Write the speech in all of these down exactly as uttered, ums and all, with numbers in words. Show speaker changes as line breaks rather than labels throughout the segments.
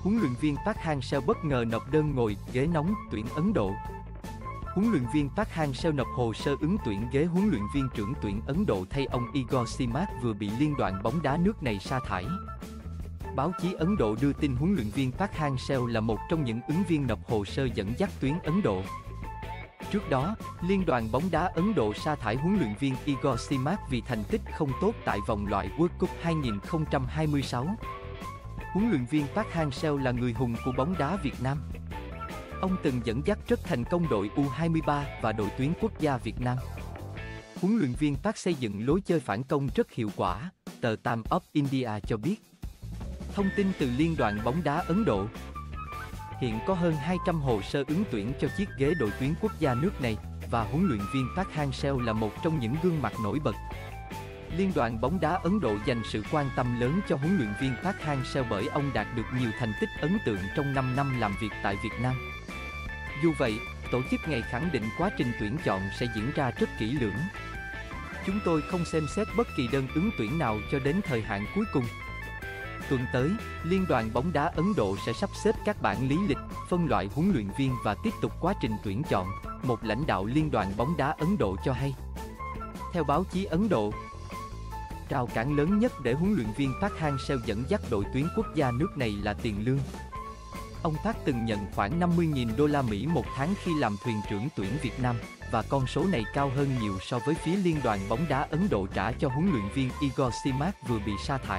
Huấn luyện viên Park Hang-seo bất ngờ nộp đơn ngồi ghế nóng tuyển Ấn Độ. Huấn luyện viên Park Hang-seo nộp hồ sơ ứng tuyển ghế huấn luyện viên trưởng tuyển Ấn Độ thay ông Igor Stimac vừa bị Liên đoàn bóng đá nước này sa thải. Báo chí Ấn Độ đưa tin huấn luyện viên Park Hang-seo là một trong những ứng viên nộp hồ sơ dẫn dắt tuyển Ấn Độ. Trước đó, Liên đoàn bóng đá Ấn Độ sa thải huấn luyện viên Igor Stimac vì thành tích không tốt tại vòng loại World Cup hai không hai sáu. Huấn luyện viên Park Hang-seo là người hùng của bóng đá Việt Nam. Ông từng dẫn dắt rất thành công đội U hai ba và đội tuyển quốc gia Việt Nam. Huấn luyện viên Park xây dựng lối chơi phản công rất hiệu quả, tờ Times of India cho biết. Thông tin từ Liên đoàn bóng đá Ấn Độ. Hiện có hơn hai trăm hồ sơ ứng tuyển cho chiếc ghế đội tuyển quốc gia nước này, và huấn luyện viên Park Hang-seo là một trong những gương mặt nổi bật. Liên đoàn bóng đá Ấn Độ dành sự quan tâm lớn cho huấn luyện viên Park Hang-seo bởi ông đạt được nhiều thành tích ấn tượng trong năm năm làm việc tại Việt Nam. Dù vậy, tổ chức này khẳng định quá trình tuyển chọn sẽ diễn ra rất kỹ lưỡng. Chúng tôi không xem xét bất kỳ đơn ứng tuyển nào cho đến thời hạn cuối cùng. Tuần tới, Liên đoàn bóng đá Ấn Độ sẽ sắp xếp các bảng lý lịch, phân loại huấn luyện viên và tiếp tục quá trình tuyển chọn, một lãnh đạo Liên đoàn bóng đá Ấn Độ cho hay. Theo báo chí Ấn Độ, rào cản lớn nhất để huấn luyện viên Park Hang-seo dẫn dắt đội tuyển quốc gia nước này là tiền lương. Ông Park từng nhận khoảng năm mươi nghìn đô la Mỹ một tháng khi làm thuyền trưởng tuyển Việt Nam, và con số này cao hơn nhiều so với phía Liên đoàn bóng đá Ấn Độ trả cho huấn luyện viên Igor Stimac vừa bị sa thải.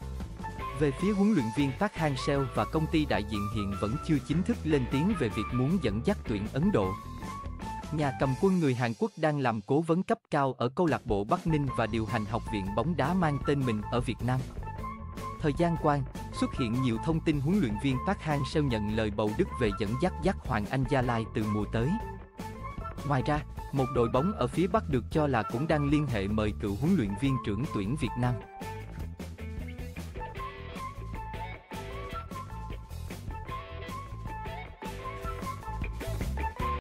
Về phía huấn luyện viên Park Hang-seo và công ty đại diện hiện vẫn chưa chính thức lên tiếng về việc muốn dẫn dắt tuyển Ấn Độ. Nhà cầm quân người Hàn Quốc đang làm cố vấn cấp cao ở câu lạc bộ Bắc Ninh và điều hành học viện bóng đá mang tên mình ở Việt Nam. Thời gian qua, xuất hiện nhiều thông tin huấn luyện viên Park Hang-seo nhận lời bầu Đức về dẫn dắt dắt Hoàng Anh Gia Lai từ mùa tới. Ngoài ra, một đội bóng ở phía Bắc được cho là cũng đang liên hệ mời cựu huấn luyện viên trưởng tuyển Việt Nam.